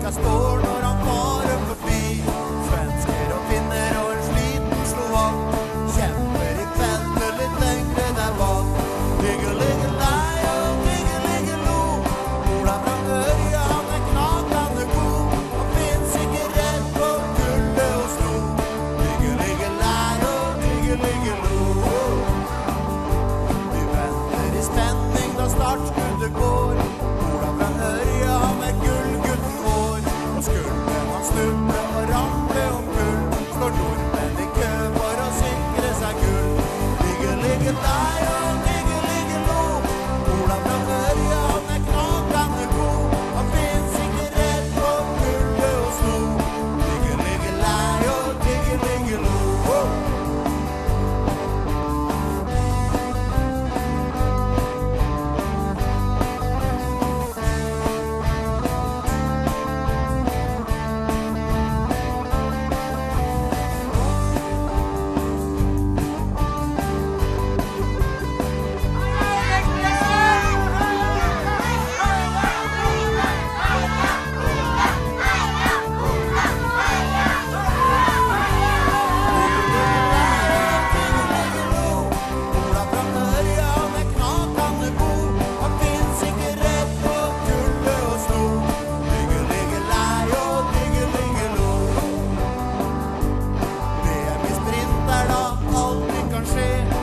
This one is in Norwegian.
jeg står når han farer forbi. Svensker og finner og en sliten slovak kjemper i feltet litt lengre der bak. Ligger lei og ligger lo. Ola fra Ørja, han er knakende god. Han finnes ikke redd på kulde og sno. Ligger lei og ligger lo. Vi venter i spenning da startskuddet går. Ola fra Ørja, han er gullgutten vår. Og skulle han snuble og ramle om gull, står nordmenn i kø for å sikre seg gull. Ligger lei og ligger lo. Ola fra Ørja, han er knakende god. Han finnes ikke redd på kulde og sno. Ligger lei og ligger lo. Ola fra Ørja, han er knakende god. Han finnes ikke redd på kulde og sno. Ligger lei og ligger lo. VM i sprint er da alt kan skje.